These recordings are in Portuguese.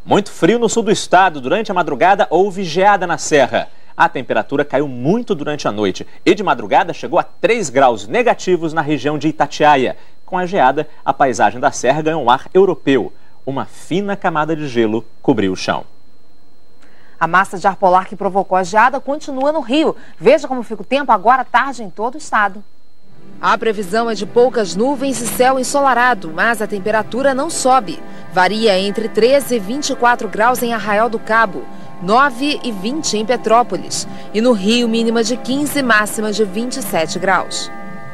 Muito frio no sul do estado. Durante a madrugada houve geada na serra. A temperatura caiu muito durante a noite e de madrugada chegou a 3 graus negativos na região de Itatiaia. Com a geada, a paisagem da serra ganhou um ar europeu. Uma fina camada de gelo cobriu o chão. A massa de ar polar que provocou a geada continua no Rio. Veja como fica o tempo agora à tarde em todo o estado. A previsão é de poucas nuvens e céu ensolarado, mas a temperatura não sobe. Varia entre 13 e 24 graus em Arraial do Cabo, 9 e 20 em Petrópolis. E no Rio, mínima de 15, máxima de 27 graus.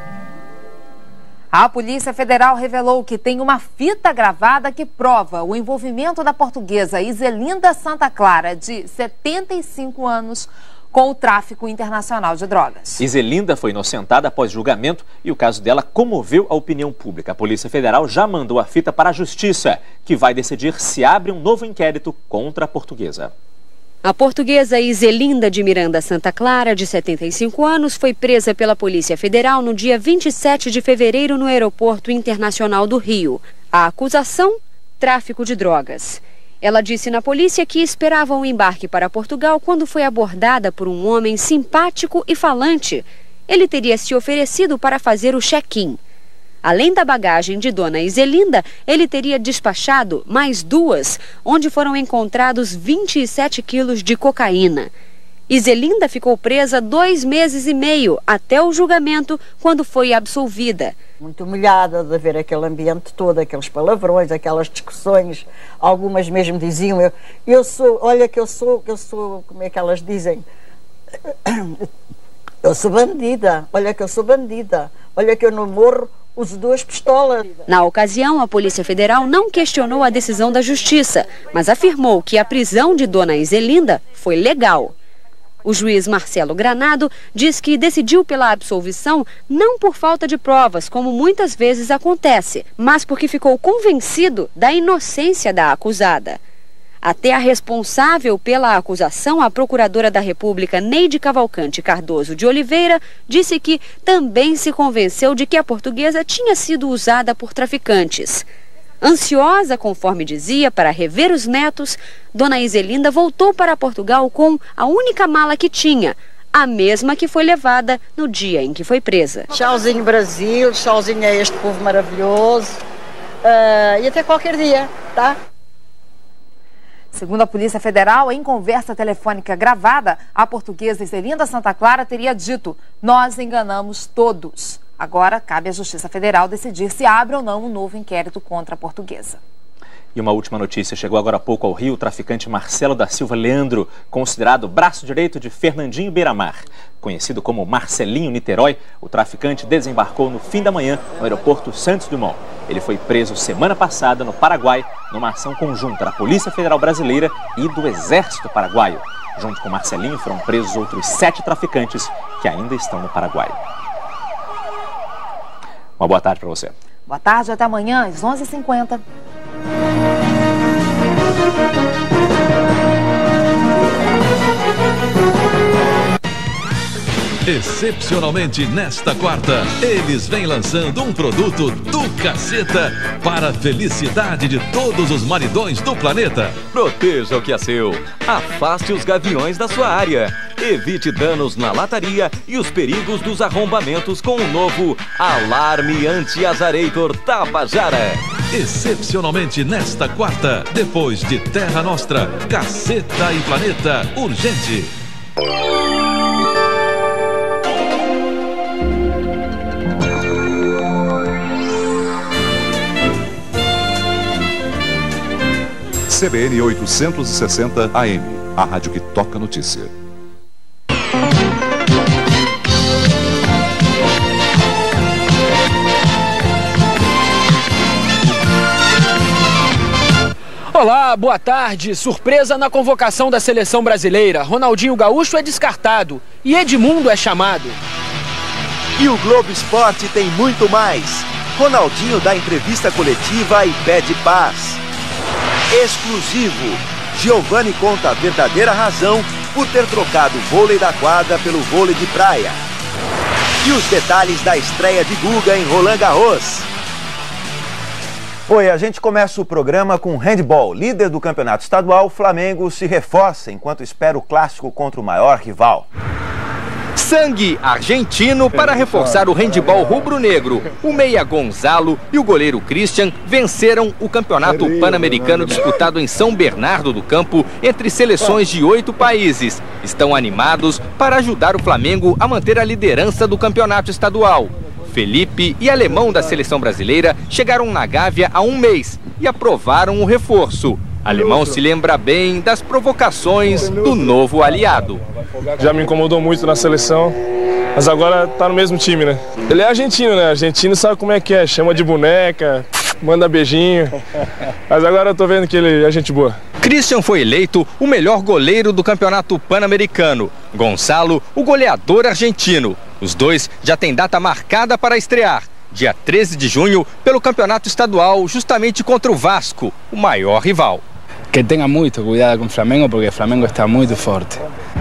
A Polícia Federal revelou que tem uma fita gravada que prova o envolvimento da portuguesa Iselinda Santa Clara, de 75 anos, com o tráfico internacional de drogas. Iselinda foi inocentada após julgamento e o caso dela comoveu a opinião pública. A Polícia Federal já mandou a fita para a Justiça, que vai decidir se abre um novo inquérito contra a portuguesa. A portuguesa Iselinda de Miranda Santa Clara, de 75 anos, foi presa pela Polícia Federal no dia 27 de fevereiro no Aeroporto Internacional do Rio. A acusação? Tráfico de drogas. Ela disse na polícia que esperava um embarque para Portugal quando foi abordada por um homem simpático e falante. Ele teria se oferecido para fazer o check-in. Além da bagagem de Dona Iselinda, ele teria despachado mais 2, onde foram encontrados 27 quilos de cocaína. Iselinda ficou presa 2 meses e meio até o julgamento, quando foi absolvida. Muito humilhada de ver aquele ambiente todo, aqueles palavrões, aquelas discussões. Algumas mesmo diziam, eu sou, como é que elas dizem? Eu sou bandida, olha que eu sou bandida, olha que eu não morro, uso 2 pistolas. Na ocasião, a Polícia Federal não questionou a decisão da Justiça, mas afirmou que a prisão de Dona Iselinda foi legal. O juiz Marcelo Granado diz que decidiu pela absolvição não por falta de provas, como muitas vezes acontece, mas porque ficou convencido da inocência da acusada. Até a responsável pela acusação, a procuradora da República Neide Cavalcante Cardoso de Oliveira, disse que também se convenceu de que a portuguesa tinha sido usada por traficantes. Ansiosa, conforme dizia, para rever os netos, Dona Iselinda voltou para Portugal com a única mala que tinha, a mesma que foi levada no dia em que foi presa. Tchauzinho Brasil, tchauzinho a este povo maravilhoso, e até qualquer dia, tá? Segundo a Polícia Federal, em conversa telefônica gravada, a portuguesa Iselinda Santa Clara teria dito: "Nós enganamos todos". Agora, cabe à Justiça Federal decidir se abre ou não um novo inquérito contra a portuguesa. E uma última notícia, chegou agora há pouco ao Rio o traficante Marcelo da Silva Leandro, considerado braço direito de Fernandinho Beiramar. Conhecido como Marcelinho Niterói, o traficante desembarcou no fim da manhã no aeroporto Santos Dumont. Ele foi preso semana passada no Paraguai, numa ação conjunta da Polícia Federal Brasileira e do Exército Paraguaio. Junto com Marcelinho foram presos outros 7 traficantes que ainda estão no Paraguai. Uma boa tarde para você. Boa tarde, até amanhã às 11h50. Excepcionalmente nesta quarta, eles vêm lançando um produto do Caceta para a felicidade de todos os maridões do planeta. Proteja o que é seu. Afaste os gaviões da sua área. Evite danos na lataria e os perigos dos arrombamentos com o novo Alarme Anti-Azareitor Tabajara. Excepcionalmente nesta quarta, depois de Terra Nostra, Caceta e Planeta Urgente. CBN 860 AM, a rádio que toca notícia. Olá, boa tarde. Surpresa na convocação da seleção brasileira. Ronaldinho Gaúcho é descartado e Edmundo é chamado. E o Globo Esporte tem muito mais. Ronaldinho dá entrevista coletiva e pede paz. Exclusivo. Giovani conta a verdadeira razão por ter trocado o vôlei da quadra pelo vôlei de praia. E os detalhes da estreia de Guga em Roland Garros. Oi, a gente começa o programa com handball. Líder do campeonato estadual, o Flamengo se reforça enquanto espera o clássico contra o maior rival. Sangue argentino para reforçar o handball rubro-negro. O meia Gonzalo e o goleiro Christian venceram o campeonato pan-americano disputado em São Bernardo do Campo entre seleções de 8 países. Estão animados para ajudar o Flamengo a manter a liderança do campeonato estadual. Felipe e Alemão da seleção brasileira chegaram na Gávea há um mês e aprovaram o reforço. Alemão se lembra bem das provocações do novo aliado. Já me incomodou muito na seleção, mas agora tá no mesmo time, né? Ele é argentino, né? Argentino sabe como é que é, chama de boneca, manda beijinho. Mas agora eu tô vendo que ele é gente boa. Christian foi eleito o melhor goleiro do campeonato pan-americano. Gonçalo, o goleador argentino. Os dois já têm data marcada para estrear, dia 13 de junho, pelo campeonato estadual, justamente contra o Vasco, o maior rival. Que tenha muito cuidado com o Flamengo, porque o Flamengo está muito forte.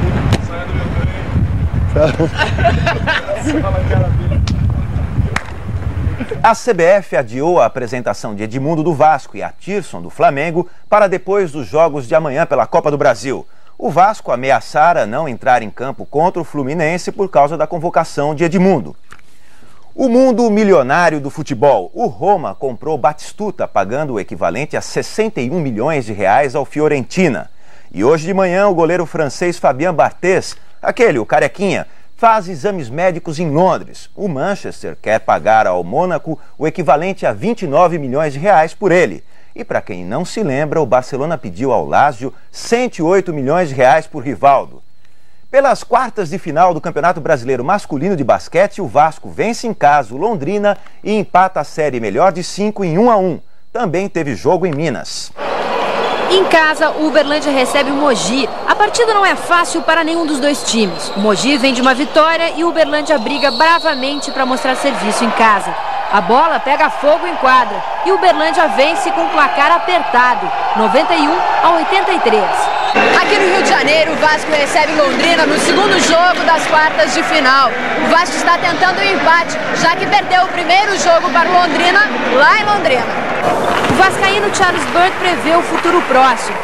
A CBF adiou a apresentação de Edmundo do Vasco e Atirson do Flamengo para depois dos jogos de amanhã pela Copa do Brasil. O Vasco ameaçara não entrar em campo contra o Fluminense por causa da convocação de Edmundo. O mundo milionário do futebol. O Roma comprou Batistuta, pagando o equivalente a 61 milhões de reais ao Fiorentina. E hoje de manhã, o goleiro francês Fabien Barthez, o carequinha, faz exames médicos em Londres. O Manchester quer pagar ao Mônaco o equivalente a 29 milhões de reais por ele. E para quem não se lembra, o Barcelona pediu ao Lazio 108 milhões de reais por Rivaldo. Pelas quartas de final do Campeonato Brasileiro Masculino de Basquete, o Vasco vence em casa o Londrina e empata a série melhor de 5 em 1-1. Também teve jogo em Minas. Em casa, o Uberlândia recebe o Mogi. A partida não é fácil para nenhum dos dois times. O Mogi vem de uma vitória e o Uberlândia briga bravamente para mostrar serviço em casa. A bola pega fogo em quadra e o Uberlândia vence com um placar apertado, 91-83. Aqui no Rio de Janeiro, o Vasco recebe Londrina no segundo jogo das quartas de final. O Vasco está tentando o empate, já que perdeu o primeiro jogo para o Londrina, lá em Londrina. O vascaíno Charles Bird prevê o futuro próximo.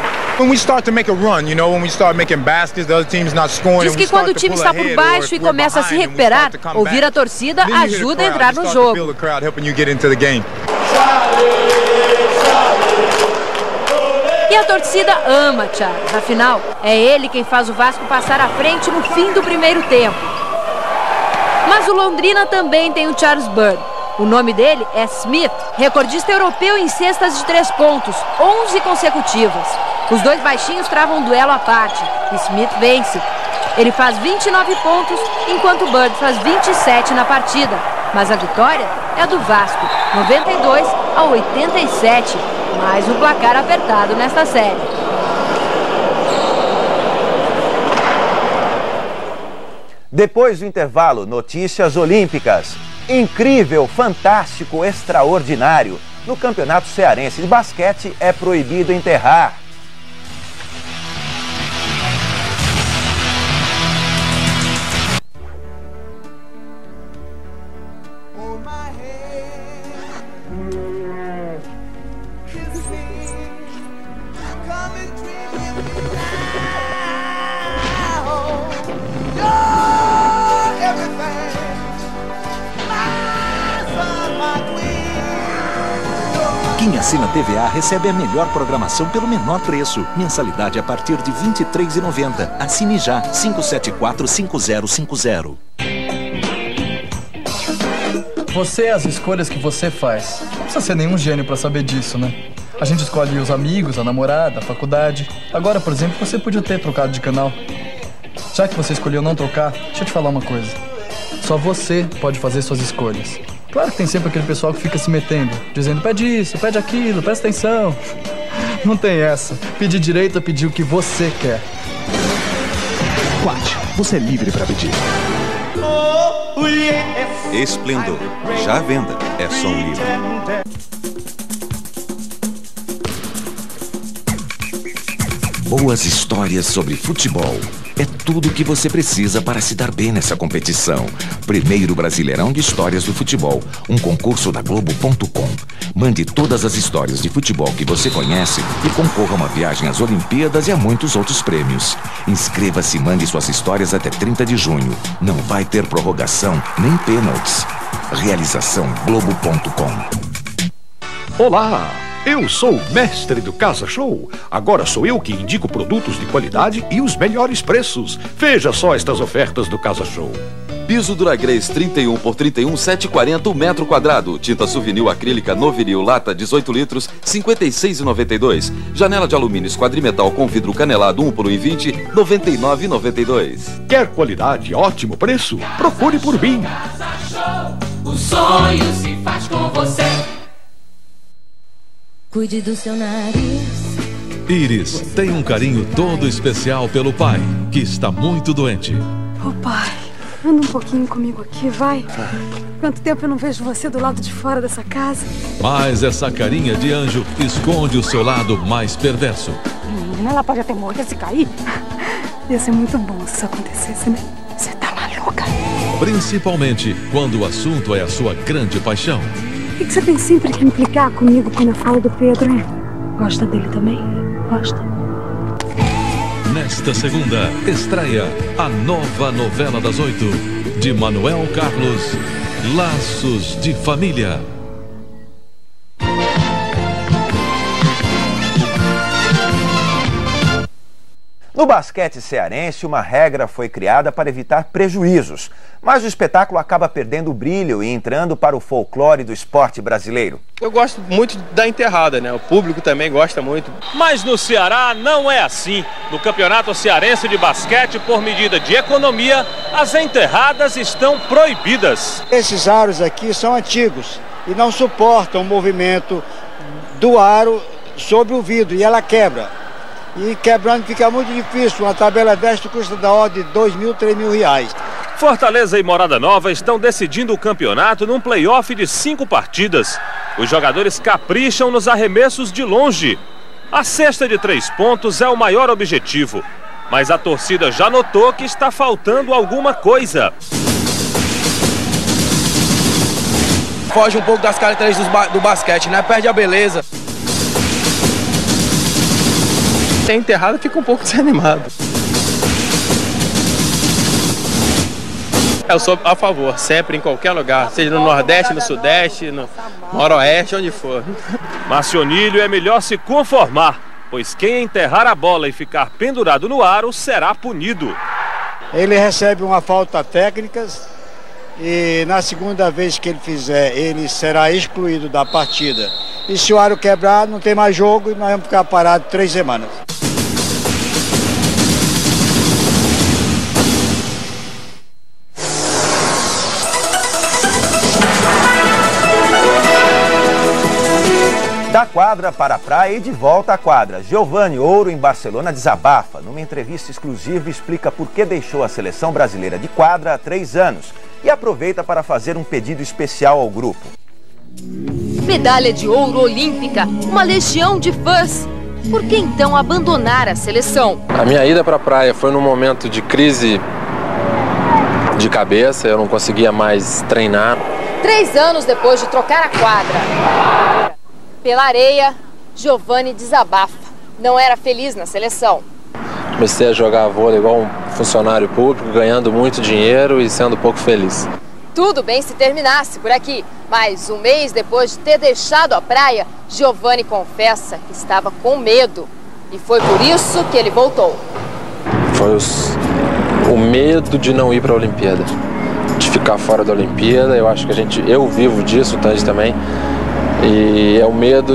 Diz que quando o time está por baixo e começa a se recuperar, ouvir a torcida ajuda a entrar no jogo. E a torcida ama Charles, afinal, é ele quem faz o Vasco passar à frente no fim do primeiro tempo. Mas o Londrina também tem o Charles Bird. O nome dele é Smith, recordista europeu em cestas de 3 pontos, 11 consecutivas. Os dois baixinhos travam um duelo à parte. Smith vence. Ele faz 29 pontos, enquanto Bird faz 27 na partida. Mas a vitória é a do Vasco, 92-87. Mais um placar apertado nesta série. Depois do intervalo, notícias olímpicas. Incrível, fantástico, extraordinário. No Campeonato Cearense de Basquete é proibido enterrar. Quem assina TVA recebe a melhor programação pelo menor preço. Mensalidade a partir de R$ 23,90. Assine já, 574-5050. Você é as escolhas que você faz. Não precisa ser nenhum gênio para saber disso, né? A gente escolhe os amigos, a namorada, a faculdade. Agora, por exemplo, você podia ter trocado de canal. Já que você escolheu não trocar, deixa eu te falar uma coisa. Só você pode fazer suas escolhas. Claro que tem sempre aquele pessoal que fica se metendo, dizendo pede isso, pede aquilo, presta atenção. Não tem essa. Pedir direito a pedir o que você quer. Quat, você é livre para pedir. Esplendor, já à venda, é só um livro. Boas histórias sobre futebol. É tudo o que você precisa para se dar bem nessa competição. Primeiro Brasileirão de Histórias do Futebol. Um concurso da Globo.com. Mande todas as histórias de futebol que você conhece e concorra a uma viagem às Olimpíadas e a muitos outros prêmios. Inscreva-se e mande suas histórias até 30 de junho. Não vai ter prorrogação nem pênaltis. Realização Globo.com. Olá! Eu sou o mestre do Casa Show. Agora sou eu que indico produtos de qualidade e os melhores preços. Veja só estas ofertas do Casa Show. Piso Duragrace 31 por 31, 7,40 o metro quadrado. Tinta Souvenir acrílica Novinil lata 18 litros, 56,92. Janela de alumínio esquadrimetal com vidro canelado 1 por 1,20, 99,92. Quer qualidade e ótimo preço? Procure por mim. O sonho se faz com você. Cuide do seu nariz. Iris tem um carinho todo especial pelo pai, que está muito doente. Ô pai, anda um pouquinho comigo aqui, vai. Quanto tempo eu não vejo você do lado de fora dessa casa. Mas essa carinha de anjo esconde o seu lado mais perverso. Menina, ela pode até morrer se cair. Ia ser muito bom se isso acontecesse, né? Você tá maluca. Principalmente quando o assunto é a sua grande paixão. Por que você tem sempre que implicar comigo quando eu falo do Pedro, hein? Gosta dele também? Gosta? Nesta segunda, estreia a nova novela das 8, de Manuel Carlos, Laços de Família. No basquete cearense, uma regra foi criada para evitar prejuízos, mas o espetáculo acaba perdendo o brilho e entrando para o folclore do esporte brasileiro. Eu gosto muito da enterrada, né? O público também gosta muito. Mas no Ceará não é assim. No Campeonato Cearense de Basquete, por medida de economia, as enterradas estão proibidas. Esses aros aqui são antigos e não suportam o movimento do aro sobre o vidro e ela quebra. E quebrando fica muito difícil. Uma tabela desta custa da ordem de R$2.000, R$3.000. Fortaleza e Morada Nova estão decidindo o campeonato num play-off de 5 partidas. Os jogadores capricham nos arremessos de longe. A cesta de 3 pontos é o maior objetivo. Mas a torcida já notou que está faltando alguma coisa. Foge um pouco das características do basquete, né? Perde a beleza. Tem enterrada, fica um pouco desanimado. Eu sou a favor, sempre, em qualquer lugar, seja no Nordeste, no Sudeste, no Noroeste, onde for. Marcionílio é melhor se conformar, pois quem enterrar a bola e ficar pendurado no aro será punido. Ele recebe uma falta técnica e na segunda vez que ele fizer, ele será excluído da partida. E se o aro quebrar, não tem mais jogo e nós vamos ficar parados 3 semanas. Da quadra para a praia e de volta à quadra. Giovani Ouro, em Barcelona, desabafa. Numa entrevista exclusiva, explica por que deixou a seleção brasileira de quadra há 3 anos e aproveita para fazer um pedido especial ao grupo. Medalha de ouro olímpica, uma legião de fãs. Por que então abandonar a seleção? A minha ida para a praia foi num momento de crise de cabeça, eu não conseguia mais treinar. 3 anos depois de trocar a quadra pela areia, Giovani desabafa. Não era feliz na seleção. Comecei a jogar vôlei igual um funcionário público, ganhando muito dinheiro e sendo pouco feliz. Tudo bem se terminasse por aqui, mas um mês depois de ter deixado a praia, Giovani confessa que estava com medo. E foi por isso que ele voltou. Foi o medo de não ir para a Olimpíada, de ficar fora da Olimpíada. Eu acho que eu vivo disso, o Tandy também. E é o medo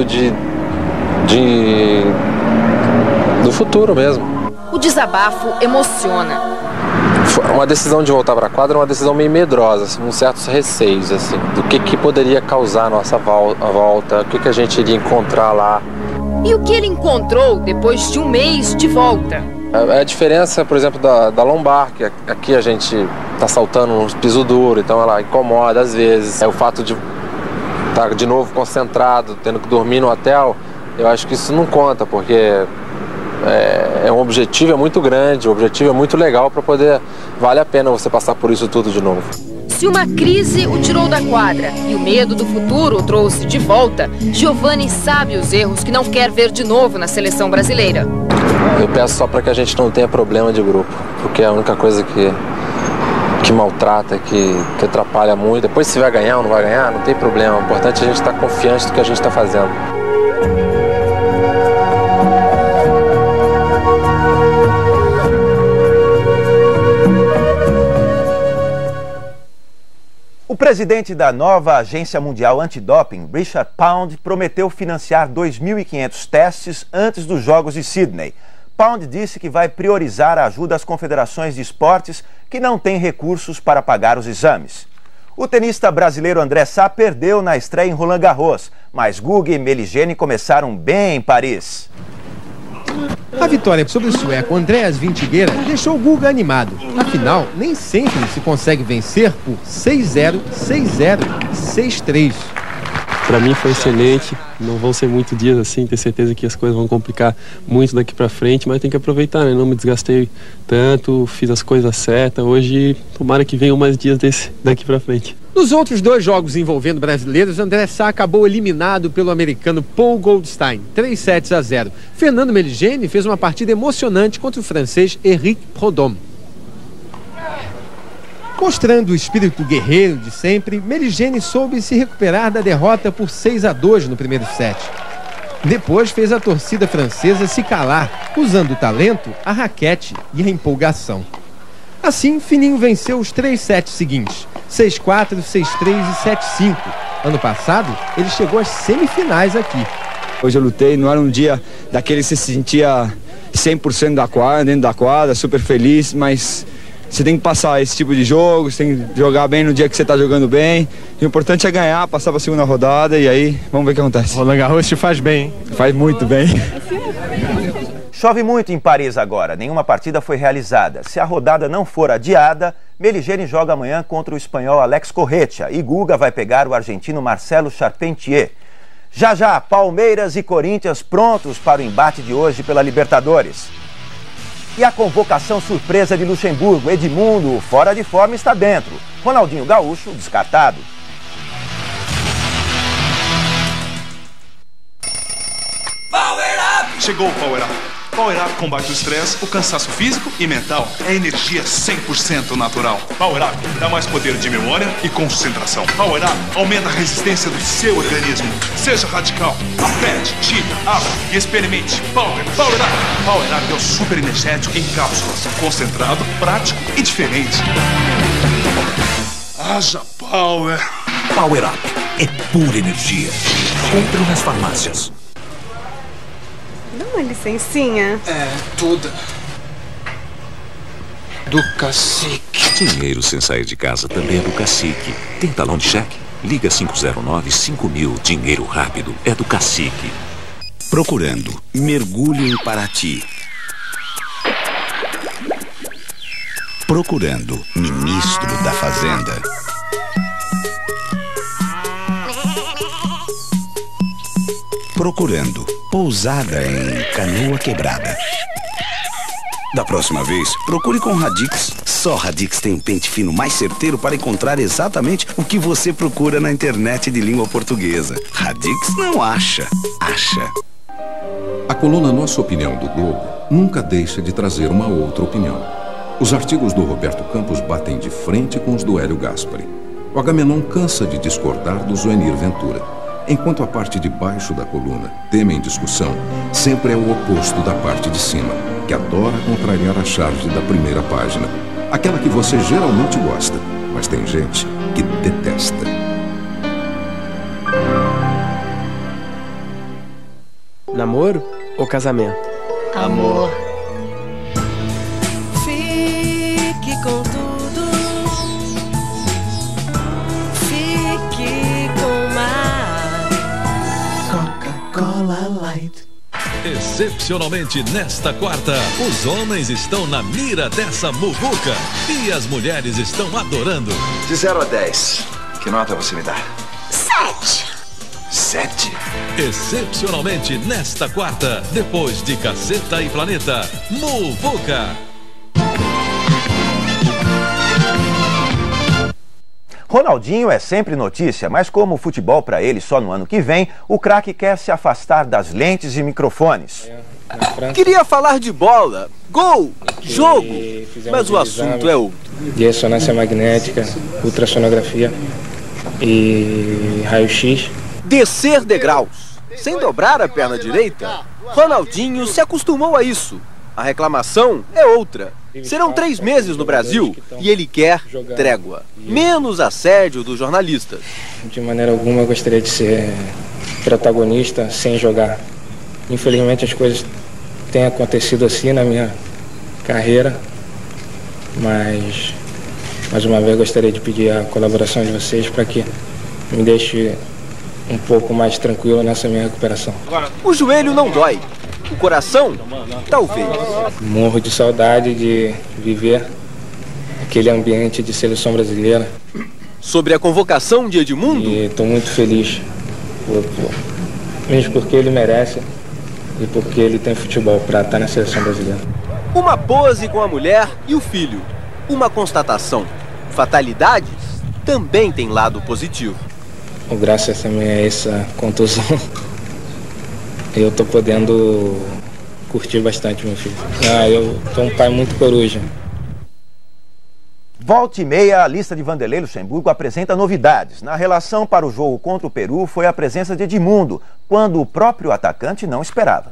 do futuro mesmo. O desabafo emociona. Uma decisão de voltar para a quadra é uma decisão meio medrosa, assim, com certos receios, assim, do que poderia causar a nossa volta, o que a gente iria encontrar lá. E o que ele encontrou depois de um mês de volta? A diferença, por exemplo, da lombar, que aqui a gente está saltando um piso duro, então ela incomoda às vezes. É o fato de estar de novo concentrado, tendo que dormir no hotel, eu acho que isso não conta, porque um objetivo muito grande, o objetivo é muito legal para poder, vale a pena você passar por isso tudo de novo. Se uma crise o tirou da quadra e o medo do futuro o trouxe de volta, Giovani sabe os erros que não quer ver de novo na seleção brasileira. Eu peço só para que a gente não tenha problema de grupo, porque é a única coisa que maltrata, que atrapalha muito. Depois se vai ganhar ou não vai ganhar, não tem problema. O importante é a gente estar confiante do que a gente está fazendo. O presidente da nova Agência Mundial Antidoping, Richard Pound, prometeu financiar 2.500 testes antes dos Jogos de Sydney. Pound disse que vai priorizar a ajuda às confederações de esportes que não têm recursos para pagar os exames. O tenista brasileiro André Sá perdeu na estreia em Roland Garros, mas Guga e Meligeni começaram bem em Paris. A vitória sobre o sueco Andreas Vintigueira deixou o Guga animado. Afinal, nem sempre se consegue vencer por 6-0, 6-0, 6-3. Para mim foi excelente, não vão ser muitos dias assim, tenho certeza que as coisas vão complicar muito daqui para frente, mas tem que aproveitar, né? Não me desgastei tanto, fiz as coisas certas, hoje tomara que venham mais dias daqui para frente. Nos outros 2 jogos envolvendo brasileiros, André Sá acabou eliminado pelo americano Paul Goldstein, 3-0. Fernando Meligeni fez uma partida emocionante contra o francês Eric Prudhomme. Mostrando o espírito guerreiro de sempre, Meligeni soube se recuperar da derrota por 6-2 no primeiro set. Depois fez a torcida francesa se calar, usando o talento, a raquete e a empolgação. Assim, Fininho venceu os 3 sets seguintes, 6-4, 6-3 e 7-5. Ano passado, ele chegou às semifinais aqui. Hoje eu lutei, não era um dia daquele que você se sentia 100% dentro da quadra, super feliz, mas você tem que passar esse tipo de jogo, você tem que jogar bem no dia que você está jogando bem. E o importante é ganhar, passar para a segunda rodada e aí vamos ver o que acontece. Roland Garros te faz bem, hein? Faz muito bem. Chove muito em Paris agora, nenhuma partida foi realizada. Se a rodada não for adiada, Meligeni joga amanhã contra o espanhol Alex Corretja e Guga vai pegar o argentino Marcelo Charpentier. Já, Palmeiras e Corinthians prontos para o embate de hoje pela Libertadores. E a convocação surpresa de Luxemburgo, Edmundo, fora de forma, está dentro. Ronaldinho Gaúcho, descartado. Chegou o Power Up. Power Up combate o estresse, o cansaço físico e mental. É energia 100% natural. Power Up dá mais poder de memória e concentração. Power Up aumenta a resistência do seu organismo. Seja radical. Pede, tira, abra e experimente. Power Up. Power Up é o super energético em cápsulas. Concentrado, prático e diferente. Haja Power. Power Up é pura energia. Compre nas farmácias. Dá uma licencinha. Toda. Do Cacique. Dinheiro sem sair de casa também é do Cacique. Tem talão de cheque? Liga 509-5000. Dinheiro rápido é do Cacique. Procurando. Mergulho em Paraty. Procurando. Ministro da Fazenda. Procurando. Pousada em Canoa Quebrada. Da próxima vez, procure com Radix. Só Radix tem um pente fino mais certeiro para encontrar exatamente o que você procura na internet de língua portuguesa. Radix não acha. A coluna Nossa Opinião do Globo nunca deixa de trazer uma outra opinião. Os artigos do Roberto Campos batem de frente com os do Hélio Gaspari. O Agamenon cansa de discordar do Zoenir Ventura. Enquanto a parte de baixo da coluna, tema em discussão, sempre é o oposto da parte de cima, que adora contrariar a charge da primeira página. Aquela que você geralmente gosta, mas tem gente que detesta. Namoro ou casamento? Amor. Fique com tudo. Fique com mais. Coca-Cola Light. Excepcionalmente nesta quarta, os homens estão na mira dessa muvuca e as mulheres estão adorando. De 0 a 10, que nota você me dá? 7. 7? Excepcionalmente nesta quarta, depois de Caceta e Planeta, Muvuca. Ronaldinho é sempre notícia, mas como o futebol para ele só no ano que vem, o craque quer se afastar das lentes e microfones. Queria falar de bola, gol, jogo, mas o assunto é outro. De ressonância magnética, ultrassonografia e raio-x. Descer degraus, sem dobrar a perna direita, Ronaldinho se acostumou a isso. A reclamação é outra. Serão 3 meses no Brasil e ele quer trégua, menos assédio dos jornalistas. De maneira alguma eu gostaria de ser protagonista sem jogar. Infelizmente as coisas têm acontecido assim na minha carreira, mas mais uma vez gostaria de pedir a colaboração de vocês para que me deixe um pouco mais tranquilo nessa minha recuperação. O joelho não dói, o coração talvez. Morro de saudade de viver aquele ambiente de seleção brasileira. Sobre a convocação de Edmundo? E estou muito feliz, mesmo porque ele merece e porque ele tem futebol para estar na seleção brasileira. Uma pose com a mulher e o filho. Uma constatação. Fatalidades também tem lado positivo. Graças também a essa contusão, eu tô podendo curtir bastante meu filho. Eu tô um pai muito coruja. Volta e meia, a lista de Vanderlei Luxemburgo apresenta novidades. Na relação para o jogo contra o Peru foi a presença de Edmundo, quando o próprio atacante não esperava.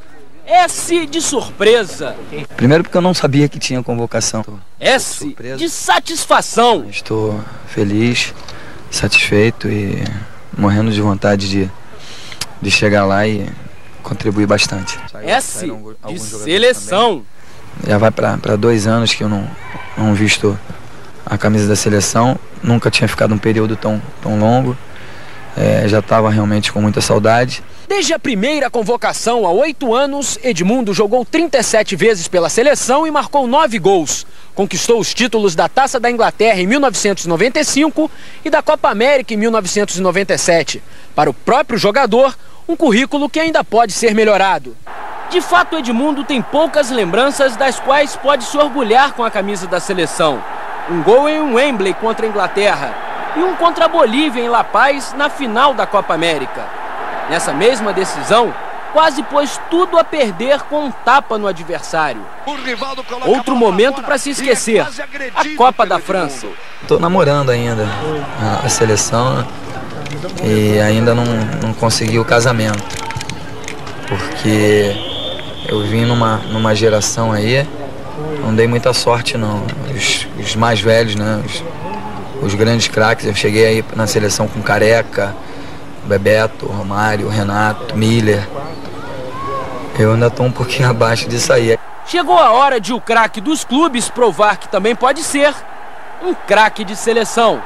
S de surpresa. Primeiro porque eu não sabia que tinha convocação. S de satisfação. Estou feliz, satisfeito e morrendo de vontade de chegar lá e contribuir bastante. S de seleção. Já vai para 2 anos que eu não visto a camisa da seleção. Nunca tinha ficado um período tão longo. Já estava realmente com muita saudade. Desde a primeira convocação, há 8 anos, Edmundo jogou 37 vezes pela seleção e marcou 9 gols. Conquistou os títulos da Taça da Inglaterra em 1995 e da Copa América em 1997. Para o próprio jogador, um currículo que ainda pode ser melhorado. De fato, Edmundo tem poucas lembranças das quais pode se orgulhar com a camisa da seleção. Um gol em Wembley contra a Inglaterra e um contra a Bolívia em La Paz na final da Copa América. Nessa mesma decisão, quase pôs tudo a perder com um tapa no adversário. Outro momento para se esquecer, a Copa da França. Estou namorando ainda a seleção e ainda não consegui o casamento, porque eu vim numa geração aí, não dei muita sorte não. Os mais velhos, né, os grandes craques, eu cheguei aí na seleção com Careca, Bebeto, Romário, Renato, Miller. Eu ainda estou um pouquinho abaixo disso aí. Chegou a hora de o craque dos clubes provar que também pode ser um craque de seleção.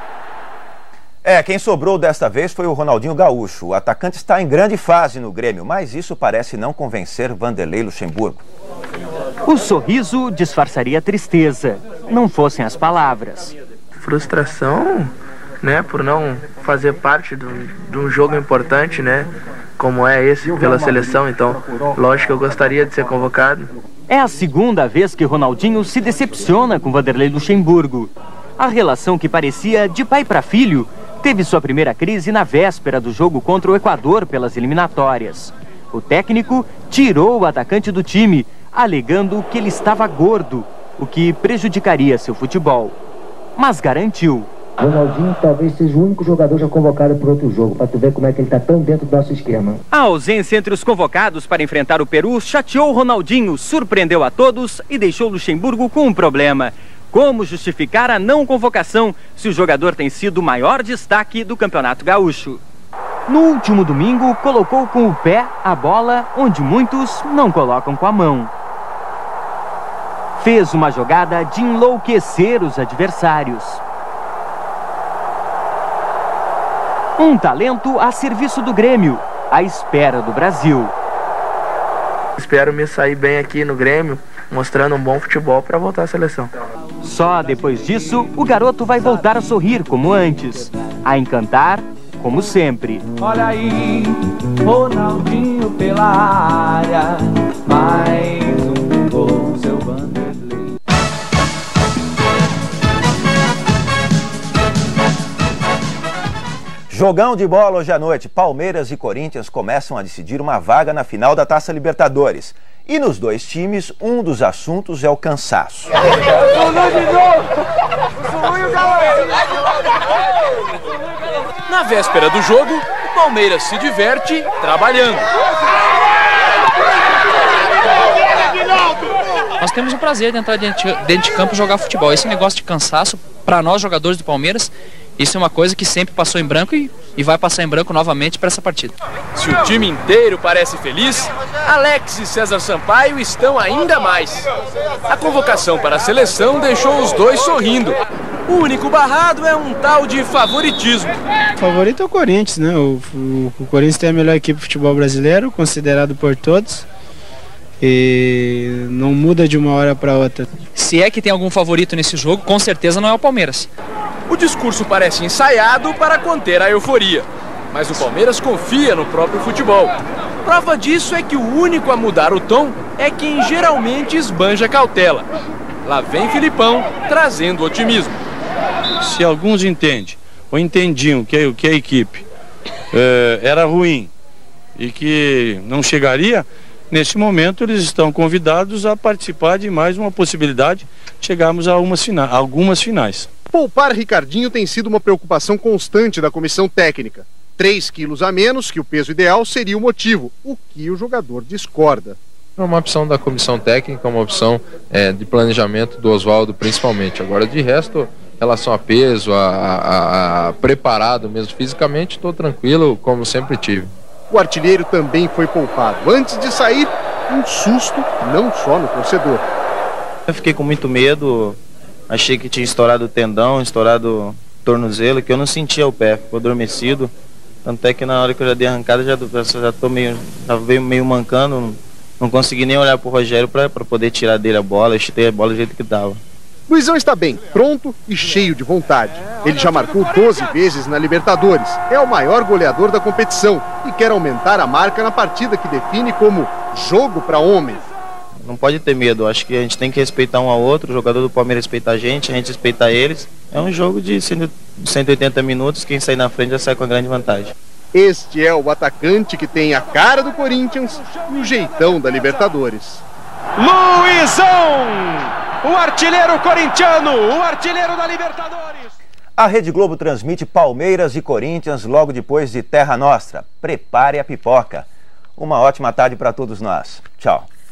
Quem sobrou desta vez foi o Ronaldinho Gaúcho. O atacante está em grande fase no Grêmio, mas isso parece não convencer Vanderlei Luxemburgo. O sorriso disfarçaria a tristeza, não fossem as palavras. Frustração, né, por não fazer parte de um jogo importante, né, como é esse pela seleção. Então, lógico que eu gostaria de ser convocado. É a segunda vez que Ronaldinho se decepciona com Vanderlei Luxemburgo. A relação que parecia de pai para filho teve sua primeira crise na véspera do jogo contra o Equador pelas eliminatórias. O técnico tirou o atacante do time, alegando que ele estava gordo, o que prejudicaria seu futebol. Mas garantiu. Ronaldinho talvez seja o único jogador já convocado para outro jogo, para tu ver como é que ele está tão dentro do nosso esquema. A ausência entre os convocados para enfrentar o Peru chateou Ronaldinho, surpreendeu a todos e deixou Luxemburgo com um problema. Como justificar a não convocação se o jogador tem sido o maior destaque do Campeonato Gaúcho? No último domingo, colocou com o pé a bola onde muitos não colocam com a mão. Fez uma jogada de enlouquecer os adversários. Um talento a serviço do Grêmio, à espera do Brasil. Espero me sair bem aqui no Grêmio, mostrando um bom futebol para voltar à seleção. Só depois disso, o garoto vai voltar a sorrir como antes, a encantar como sempre. Olha aí, Ronaldinho pela área, mais um gol, seu Vanderlei. Jogão de bola hoje à noite. Palmeiras e Corinthians começam a decidir uma vaga na final da Taça Libertadores. E nos dois times, um dos assuntos é o cansaço. Na véspera do jogo, o Palmeiras se diverte trabalhando. Nós temos o prazer de entrar dentro de campo e jogar futebol. Esse negócio de cansaço, para nós jogadores do Palmeiras, isso é uma coisa que sempre passou em branco e vai passar em branco novamente para essa partida. Se o time inteiro parece feliz, Alex e César Sampaio estão ainda mais. A convocação para a seleção deixou os dois sorrindo. O único barrado é um tal de favoritismo. O favorito é o Corinthians, né? O Corinthians tem a melhor equipe de futebol brasileiro, considerado por todos. E não muda de uma hora para outra. Se é que tem algum favorito nesse jogo, com certeza não é o Palmeiras. O discurso parece ensaiado para conter a euforia, mas o Palmeiras confia no próprio futebol. Prova disso é que o único a mudar o tom é quem geralmente esbanja cautela. Lá vem Filipão, trazendo otimismo. Se alguns entendem, ou entendiam que a equipe era ruim e que não chegaria, nesse momento eles estão convidados a participar de mais uma possibilidade de chegarmos a algumas finais. Poupar Ricardinho tem sido uma preocupação constante da comissão técnica. 3 quilos a menos que o peso ideal seria o motivo, o que o jogador discorda. É uma opção da comissão técnica, uma opção de planejamento do Oswaldo principalmente. Agora, de resto, em relação a peso, a preparado mesmo fisicamente, estou tranquilo, como sempre tive. O artilheiro também foi poupado. Antes de sair, um susto, não só no torcedor. Eu fiquei com muito medo, achei que tinha estourado o tendão, estourado o tornozelo, que eu não sentia o pé, ficou adormecido. Tanto é que na hora que eu já dei a arrancada, já veio meio mancando, não consegui nem olhar pro Rogério para poder tirar dele a bola, eu chutei a bola do jeito que dava. Luizão está bem, pronto e cheio de vontade. Ele já marcou 12 vezes na Libertadores, é o maior goleador da competição e quer aumentar a marca na partida que define como jogo para homem. Não pode ter medo, acho que a gente tem que respeitar um ao outro, o jogador do Palmeiras respeita a gente respeita eles. É um jogo de 180 minutos, quem sair na frente já sai com a grande vantagem. Este é o atacante que tem a cara do Corinthians e o jeitão da Libertadores. Luizão! O artilheiro corintiano, o artilheiro da Libertadores. A Rede Globo transmite Palmeiras e Corinthians logo depois de Terra Nostra. Prepare a pipoca. Uma ótima tarde para todos nós. Tchau.